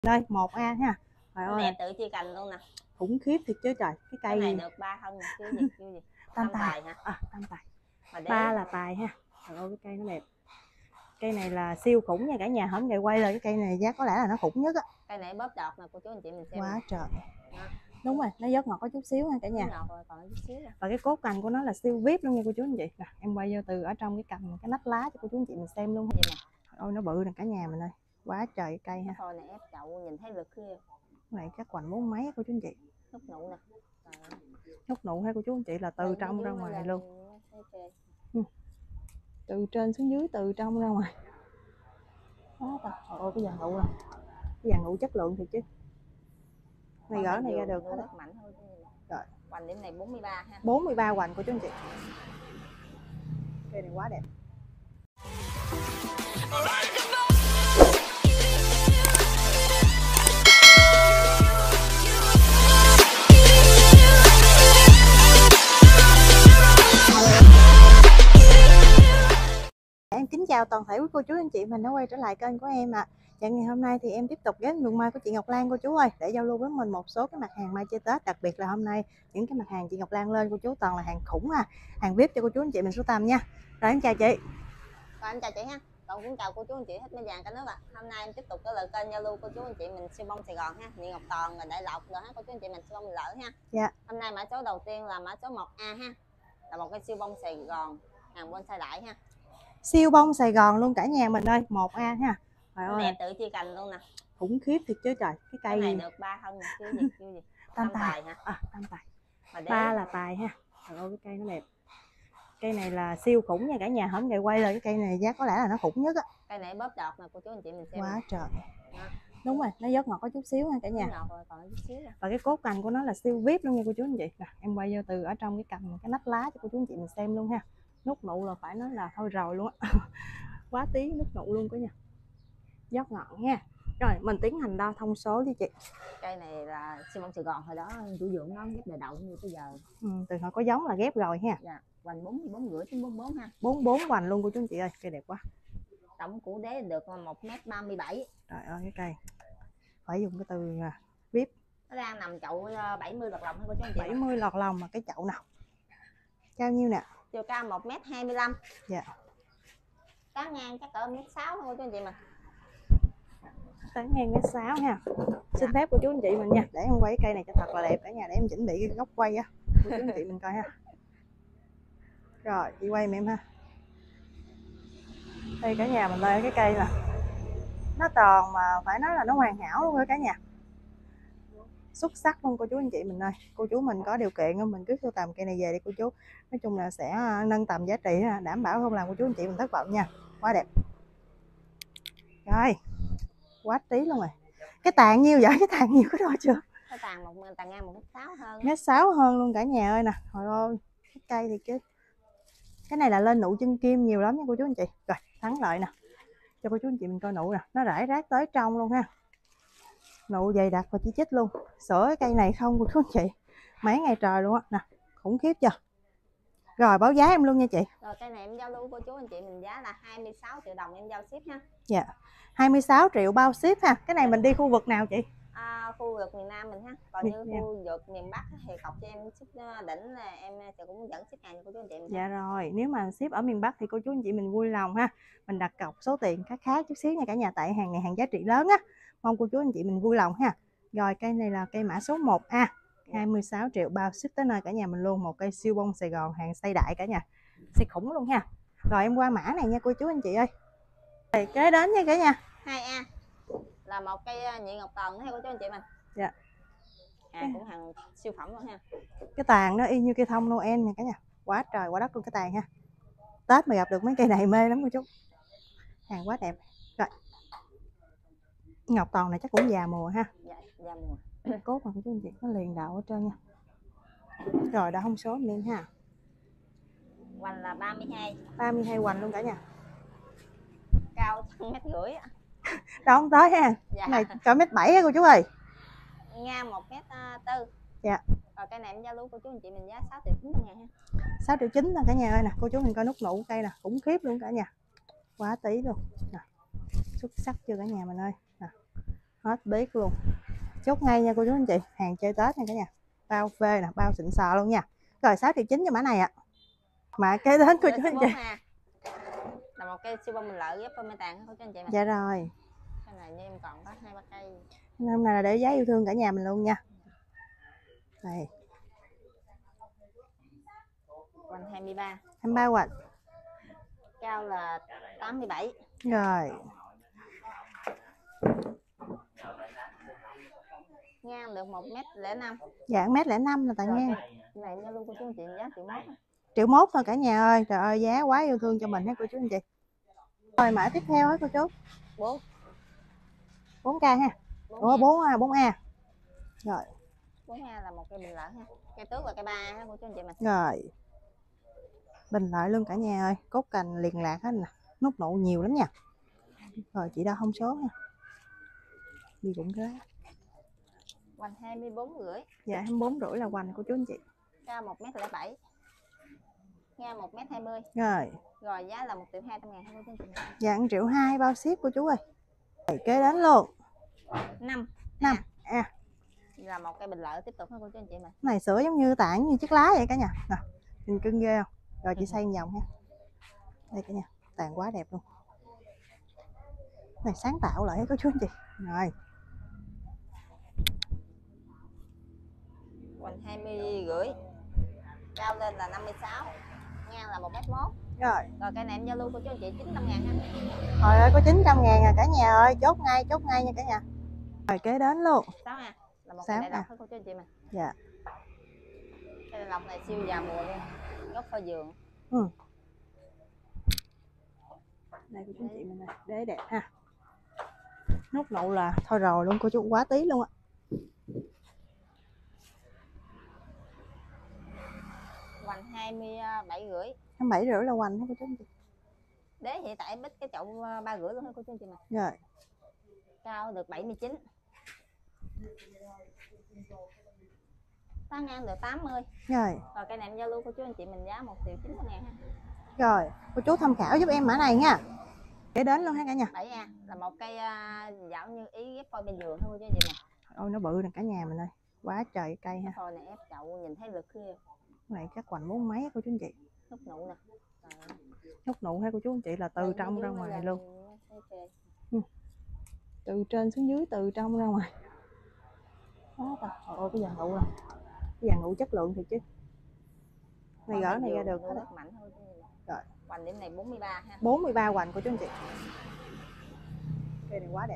Đây 1A ha. Trời Cái ơi đẹp tự chia cành luôn nè. Khủng khiếp thiệt chứ trời. Cái cây này được 3 thân chứ gì. tam tài hả? Tam tài. Mà 3 là tài ha. Trời ơi cái cây nó đẹp. Cây này là siêu khủng nha cả nhà, hổng ngày quay là cái cây này giá có lẽ là nó khủng nhất á. Cây này bóp đọt nè cô chú anh chị mình xem. Quá trời. Đó. Đúng rồi, nó rất ngọt có chút xíu ha cả nhà. Ngọt rồi, còn chút xíu nè. Và cái cốt cành của nó là siêu vip luôn nha cô chú anh chị. Nè, em quay vô từ ở trong cái cành cái nách lá cho cô chú anh chị mình xem luôn. Ôi nó bự nè cả nhà mình ơi. Quá trời cây ha. Thôi này ép chậu nhìn thấy lực kia. Cái này chắc hoành 4 mấy cô chú anh chị. Nút nụ nè. Nút nụ hay cô chú anh chị là từ trong ra ngoài luôn. Từ trên xuống dưới, từ trong ra ngoài. Ôi cái dàn nụ nè. Cái dàn nụ chất lượng thiệt chứ. Này gỡ này ra được hết. Mạnh hơn. Rồi. Hoành điểm này 43 ha. 43 hoành của chú anh chị. Cây này quá đẹp. Em kính chào toàn thể quý cô chú anh chị mình đã quay trở lại kênh của em ạ. Ngày hôm nay thì em tiếp tục ghé vườn mai của chị Ngọc Lan cô chú ơi, để giao lưu với mình một số cái mặt hàng mai chơi Tết. Đặc biệt là hôm nay những cái mặt hàng chị Ngọc Lan lên cô chú toàn là hàng khủng ha, hàng VIP cho cô chú anh chị mình sưu tầm nha. Rồi em chào chị. Rồi em chào chị ha. Còn cũng chào cô chú anh chị hết mấy vàng cả nước ạ. Hôm nay em tiếp tục trở lại kênh giao lưu cô chú anh chị mình siêu bông Sài Gòn ha, Nhị Ngọc Toàn rồi Đại Lộc rồi ha cô chú anh chị mình siêu bông lỡ ha. Dạ. Hôm nay mã số đầu tiên là mã số 1A ha, là một cái siêu bông Sài Gòn hàng bonsai đại ha. Siêu bông Sài Gòn luôn cả nhà mình ơi, 1A ha. Trời đẹp tự chia cành luôn nè. Khủng khiếp thiệt chứ trời. Cái này được 3 thân chứ gì. Tam tài hả? Tam tài. 3 là tài ha. Trời ơi cái cây nó đẹp. Cây này là siêu khủng nha cả nhà, hổng ngày quay là cái cây này giá có lẽ là nó khủng nhất á. Cây này bóp đọt nè cô chú anh chị mình xem. Quá trời. Đó. Đúng rồi, nó rất ngọt có chút xíu ha cả nhà. Ngọt rồi, còn chút xíu nè. Và cái cốt cành của nó là siêu vip luôn nha cô chú anh chị. Nè, em quay vô từ ở trong cái cành cái nách lá cho cô chú anh chị mình xem luôn ha. Nút nụ là phải nói là thôi rồi luôn á. Quá tí nút nụ luôn cả nhà. Rất ngọt nha. Rồi mình tiến hành đo thông số đi chị. Cây này là siêu bông Sài Gòn hồi đó chủ dưỡng nó ghép đời đậu như bây giờ. Từ hồi có giống là ghép rồi ha. Dạ, hoành 44 rưỡi đến 44 ha. 44 hoành luôn cô chú anh chị ơi, cây đẹp quá. Tổng củ đế được 1m37. Trời ơi cái cây. Phải dùng cái từ vip. Nó đang nằm chậu 70 lọt lòng cô chú anh chị. 70 lọt lòng mà cái chậu nào. Cao nhiêu nè? Chiều cao 1m25. Dạ. Tán ngang chắc cỡ 1m6 thôi cô chú anh chị mình. Tán ngang 1m6 ha. Xin phép cô chú anh chị mình nha, để em quay cây này cho thật là đẹp cả nhà, để em chuẩn bị cái góc quay á cô chú anh chị mình coi ha. Rồi chị quay em ha. Đây cả nhà mình lên cái cây nè, nó tròn mà phải nói là nó hoàn hảo luôn rồi cả nhà, xuất sắc luôn cô chú anh chị mình ơi. Cô chú mình có điều kiện mình cứ sưu tầm cây này về đi cô chú, nói chung là sẽ nâng tầm giá trị, đảm bảo không làm cô chú anh chị mình thất vọng nha. Quá đẹp rồi, quá tí luôn rồi. Cái tàn nhiêu vậy? Cái tàn nhiều có đo chưa? Cái tàn ngang 1m6 hơn. 1m6 hơn luôn cả nhà ơi nè. Trời ơi cái cây thì chứ cái này là lên nụ chân kim nhiều lắm nha cô chú anh chị. Rồi thắng lợi nè cho cô chú anh chị mình coi nụ nè, nó rải rác tới trong luôn ha, nụ dày đặc và chỉ chít luôn. Sửa cái cây này không cô chú anh chị mấy ngày trời luôn á nè, khủng khiếp chưa. Rồi báo giá em luôn nha chị. Rồi cây này em giao lưu cô chú anh chị mình giá là 26 triệu đồng em giao ship ha. Dạ 26 triệu bao ship ha. Cái này mình đi khu vực nào chị? Khu vực miền Nam mình ha. Còn như khu vực miền Bắc thì cọc cho em ship đỉnh là em sẽ cũng dẫn ship hàng cho cô chú anh chị mình. Dạ rồi, nếu mà ship ở miền Bắc thì cô chú anh chị mình vui lòng ha, mình đặt cọc số tiền khá chút xíu nha cả nhà, tại hàng này hàng giá trị lớn á, mong cô chú anh chị mình vui lòng ha. Rồi cây này là cây mã số 1A, 26 triệu bao ship tới nơi cả nhà mình luôn. Một cây siêu bông Sài Gòn hàng size đại cả nhà, size khủng luôn ha. Rồi em qua mã này nha cô chú anh chị ơi. Rồi kế đến nha cả nhà, 2A là một cây Nhị Ngọc Toàn theo cô chú anh chị mình. Dạ. Cũng hàng siêu phẩm luôn ha. Cái tàn nó y như cây thông Noel nè cả nhà, quá trời quá đất luôn cái tàn ha. Tết mà gặp được mấy cây này mê lắm cô chú, hàng quá đẹp. Rồi Ngọc Toàn này chắc cũng già mùa ha. Dạ, già mùa. Cốt mà cô chú anh chị nó liền đậu ở trên nha. Rồi đã thông số lên ha. Hoành là 32. 32 hoành luôn cả nhà. Cao 1m50. Đâu không tới ha. Dạ. Này cỡ 1m7 á cô chú ơi. Ngang 1m4. Dạ. Rồi cây này em giao lưu cô chú anh chị mình giá 6 triệu 900 ngàn ha. 6 triệu 9 nè cả nhà ơi nè, cô chú mình coi nút nụ cây nè, khủng khiếp luôn cả nhà. Quá tí luôn. Nè. Xuất sắc chưa cả nhà mình ơi. Nè. Hết biết luôn. Chốt ngay nha cô chú anh chị, hàng chơi Tết nha cả nhà. Bao phê nè, bao xịn sò luôn nha. Rồi 6,9 triệu cho mã này ạ. Mã kế đến cô chú anh chị. Là một cây siêu bông mình lợi ghép mê tàn cô chú anh chị. Dạ rồi. Cái này như em còn có 2-3 cây. Hôm nay là để giá yêu thương cả nhà mình luôn nha. Đây. Hoành 23. 23 hoành. Cao là 87. Rồi. Ngang được 1m05. Dạ 1m05 là tại ngang. Cái này nha luôn cô chú anh chị, giá 1.1. 1.1 thôi cả nhà ơi. Trời ơi giá quá yêu thương cho mình hết cô chú anh chị. Rồi mã tiếp theo hết cô chú. 4K ha. Ủa 4A. Rồi. 4A là một cây bình lợi ha. Cây tước là cây 3 ha cô chú anh chị mình. Rồi. Bình lợi luôn cả nhà ơi, cốt cành liền lạc hết nè, nút nụ nhiều lắm nha. Rồi chị đo thông số nha. Đi cũng thế. Hoành 24,5. Dạ 24,5 là hoành của chú anh chị. Cao 1m07. Ngang 1m20. Rồi. Rồi giá là 1.200.000 ha cô chú anh chị. Dạ 1,2 triệu bao ship của chú ơi. Rồi kế đến luôn. 5. Là một cây bình lợi tiếp tục ha cô chú anh chị mình. Này sữa giống như tảng như chiếc lá vậy cả nhà. Nè, nhìn cưng ghê không? Rồi chị xoay vòng ha. Đây cả nhà, tàn quá đẹp luôn. Này sáng tạo lại cô chú anh chị. Rồi. Hoành 20,5. Cao lên là 56. Ngang là 1m1. Rồi. Rồi cây này em giao lưu cô chú anh chị 900.000 ha. Trời ơi có 900.000 à cả nhà ơi, chốt ngay nha cả nhà. Rồi kế đến luôn. 6A. Là một cây đại lộc cô chú anh chị mình. Dạ. Cây đại lộc này siêu già mùa luôn. Gốc phơi giường. Đây cô chú anh chị mình này, đế đẹp ha. Nút nụ là thôi rồi luôn cô chú, quá tí luôn á. Hoành 27,5. 27,5 là hoành đó cô chú anh chị. Đế hiện tại bích cái chậu 3,5 luôn ha cô chú anh chị mình. Rồi. Cao được 79. Tán ngang được 80. Rồi. Rồi cây này em giao lưu cô chú anh chị mình giá 1.900.000 ha. Rồi, cô chú tham khảo giúp em mã này nha. Để đến luôn ha cả nhà. 7A là một cây dạo như ý ghép phôi bên giường thôi cô chú anh chị mình. Ôi nó bự nè cả nhà mình ơi. Quá trời cây ha. Phôi này ép chậu nhìn thấy lực kia. Này chắc hoành 4 mấy cô chú anh chị. Nút nụ nè. Nút nụ hay cô chú anh chị là từ trong ra ngoài luôn. Okay. Từ trên xuống dưới, từ trong ra ngoài. Ôi cái dàn nụ nè. Cái dàn nụ chất lượng thiệt chứ. Này gỡ này ra được hết. Mạnh thôi. Rồi. Hoành điểm này 43 ha. 43 hoành của chú anh chị. Cây này quá đẹp.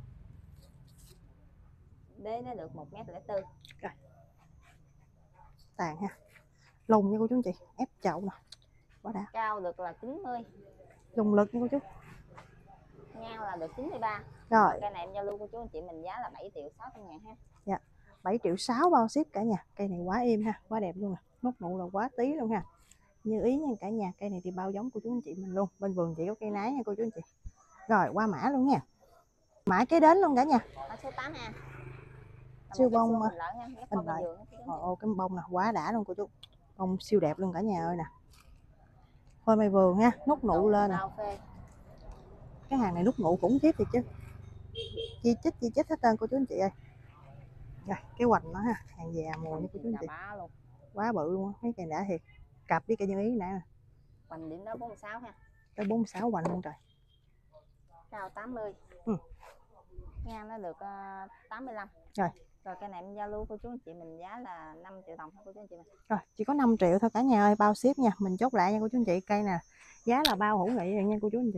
Đế nó được 1m04. Rồi. Tàn ha. Lùng nha cô chú anh chị, ép chậu nè. Quá đã. Cao được là 90. Dùng lực nha cô chú. Ngang là được 93. Rồi. Cây này em giao lưu cô chú anh chị mình giá là 7.600.000 ha. Dạ. 7,6 triệu bao ship cả nhà. Cây này quá êm ha, quá đẹp luôn nè. Nút nụ là quá tí luôn ha. Như ý nha cả nhà, cây này thì bao giống của chú anh chị mình luôn. Bên vườn chị có cây nái nha cô chú anh chị. Rồi qua mã luôn nha. Mã kế đến luôn cả nhà. Mã số 8A. Siêu bông bình lợi ha, bình lợi. Ồ cái bông nè, quá đã luôn cô chú. Bông siêu đẹp luôn cả nhà ơi nè. Phơi mai vườn ha, nút nụ lên nè. Cái hàng này nút nụ khủng khiếp thiệt chứ. Chi chít hết trơn cô chú anh chị ơi. Rồi, cái hoành nó ha, hàng già mùa như cô chú anh chị. Quá bự luôn á, mấy cây đã thiệt. Cặp với cây Nhân Ý nè. Hoành điểm đó 46 ha. Tới 46 hoành luôn trời. Cao 80. Ngang nó được 85. Rồi. Rồi cây này em giao lưu cô chú anh chị mình giá là 5 triệu đồng thôi cô chú anh chị mình. Rồi, chỉ có 5 triệu thôi cả nhà ơi, bao ship nha. Mình chốt lại nha cô chú anh chị, cây nè. Giá là bao hữu nghị rồi nha cô chú anh chị.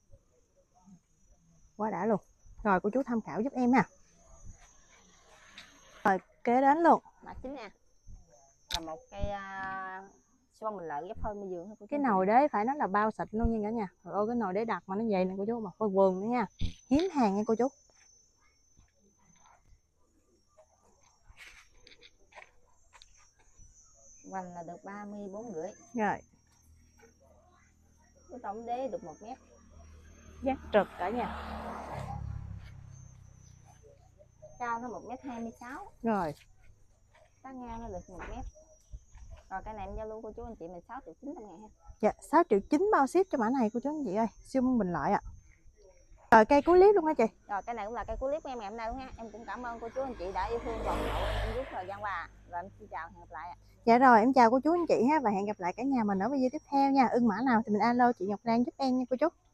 Quá đã luôn. Rồi cô chú tham khảo giúp em ha. Rồi kế đến luôn. Mã 9A. Là một cây siêu mình lợi ghép phơi bên giường thôi. Cái nồi đế phải nói là bao xịn luôn nha cả nhà. Rồi ôi cái nồi đế đặt mà nó vậy nè cô chú, mà phơi vườn nữa nha. Hiếm hàng nha cô chú. Hoành là được 34,5. Rồi. Cái tổng đế được 1 mét. Giác trực cả nhà. Cao nó 1m26. Rồi. Tán ngang nó được 1 mét. Rồi cái này em giao lưu cô chú anh chị mình 6.900.000 ha. Dạ 6,9 triệu bao ship cho mã này cô chú anh chị ơi. Siêu mông bình lợi ạ. Rồi cây cuối clip luôn hả chị? Rồi cái này cũng là cây cuối clip của em ngày hôm nay luôn ha. Em cũng cảm ơn cô chú anh chị đã yêu thương và ủng hộ em trong suốt thời gian qua. Rồi em xin chào, hẹn gặp lại ạ. Dạ rồi, em chào cô chú anh chị ha, và hẹn gặp lại cả nhà mình ở video tiếp theo nha. Ưng mã nào thì mình alo chị Ngọc Lan giúp em nha cô chú.